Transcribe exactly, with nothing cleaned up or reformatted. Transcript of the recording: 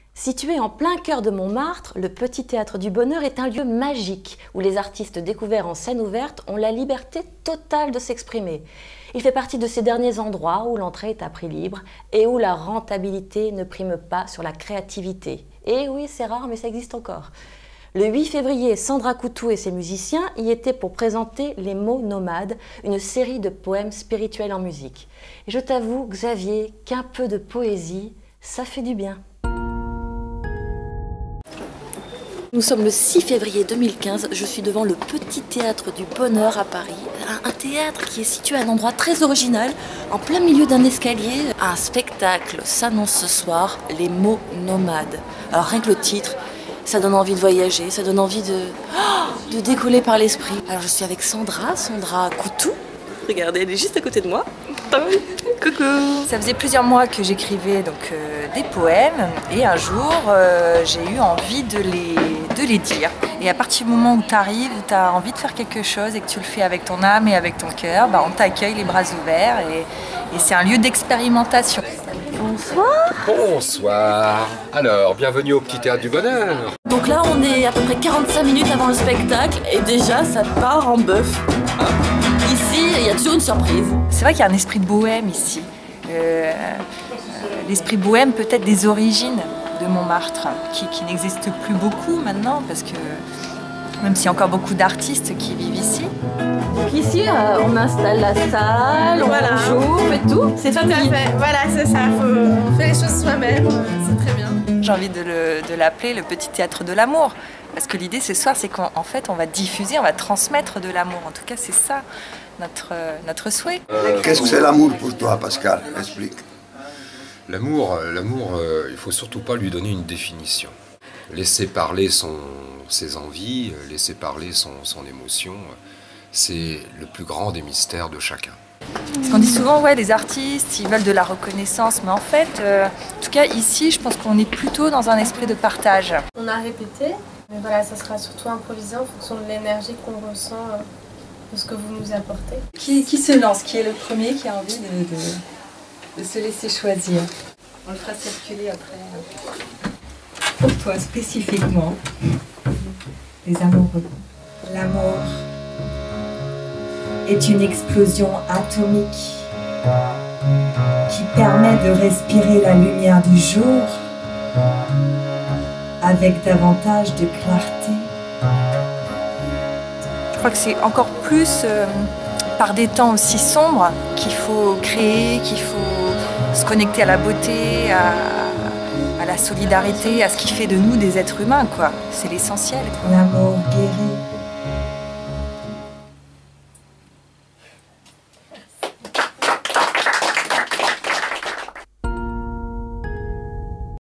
Situé en plein cœur de Montmartre, le Petit Théâtre du Bonheur est un lieu magique où les artistes découverts en scène ouverte ont la liberté totale de s'exprimer. Il fait partie de ces derniers endroits où l'entrée est à prix libre et où la rentabilité ne prime pas sur la créativité. Et oui, c'est rare, mais ça existe encore. Le huit février, Sandra Coutou et ses musiciens y étaient pour présenter Les Mots Nomades, une série de poèmes spirituels en musique. Et je t'avoue, Xavier, qu'un peu de poésie, ça fait du bien. Nous sommes le six février deux mille quinze, je suis devant le Petit Théâtre du Bonheur à Paris. Un, un théâtre qui est situé à un endroit très original, en plein milieu d'un escalier. Un spectacle s'annonce ce soir, Les Mots Nomades. Alors rien que le titre, ça donne envie de voyager, ça donne envie de, oh, de décoller par l'esprit. Alors je suis avec Sandra, Sandra Coutou. Regardez, elle est juste à côté de moi. Coucou. Ça faisait plusieurs mois que j'écrivais donc euh, des poèmes et un jour euh, j'ai eu envie de les, de les dire. Et à partir du moment où tu arrives, où tu as envie de faire quelque chose et que tu le fais avec ton âme et avec ton cœur, bah, on t'accueille les bras ouverts et, et c'est un lieu d'expérimentation. Bonsoir. Bonsoir. Alors, bienvenue au Petit Théâtre du Bonheur. Donc là, on est à peu près quarante-cinq minutes avant le spectacle et déjà, ça part en bœuf. Ici, il y a toujours une surprise. C'est vrai qu'il y a un esprit de bohème ici. Euh, L'esprit bohème peut-être des origines de Montmartre, qui, qui n'existe plus beaucoup maintenant, parce que même s'il y a encore beaucoup d'artistes qui vivent ici. Donc ici, euh, on installe la salle, on voilà. joue, on fait tout. C'est tout à fait. Voilà, c'est ça. Faut, on fait les choses soi-même. C'est très bien. J'ai envie de, le, de l'appeler le Petit Théâtre de l'amour. Parce que l'idée ce soir, c'est qu'en fait, on va diffuser, on va transmettre de l'amour. En tout cas, c'est ça notre, notre souhait. Euh, Qu'est-ce que c'est l'amour pour toi, Pascal? Explique. L'amour, l'amour, euh, il ne faut surtout pas lui donner une définition. Laisser parler son, ses envies, laisser parler son, son émotion, c'est le plus grand des mystères de chacun. Parce qu'on dit souvent, ouais, les artistes, ils veulent de la reconnaissance, mais en fait, euh, en tout cas ici, je pense qu'on est plutôt dans un esprit de partage. On a répété, mais voilà, ça sera surtout improvisé en fonction de l'énergie qu'on ressent, euh, de ce que vous nous apportez. Qui, qui se lance? Qui est le premier qui a envie de, de, de se laisser choisir? On le fera circuler après. Pour toi spécifiquement, les amoureux. L'amour est une explosion atomique qui permet de respirer la lumière du jour avec davantage de clarté. Je crois que c'est encore plus euh, par des temps aussi sombres qu'il faut créer, qu'il faut se connecter à la beauté, à, à la solidarité, à ce qui fait de nous des êtres humains, quoi. C'est l'essentiel. L'amour guérit.